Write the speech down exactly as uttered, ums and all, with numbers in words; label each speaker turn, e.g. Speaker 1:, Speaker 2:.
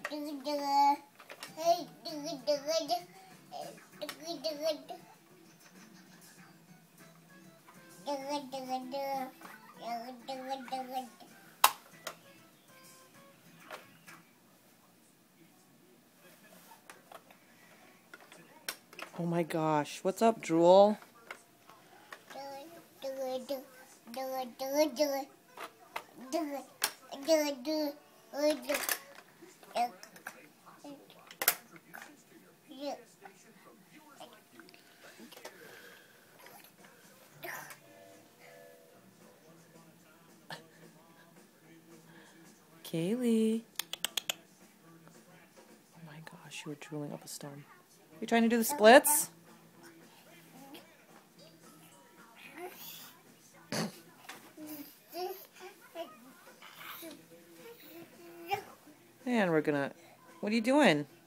Speaker 1: Oh my gosh, what's up, Drool? Kaleigh. Oh my gosh, you were drooling up a storm. You trying to do the splits? And we're gonna... What are you doing?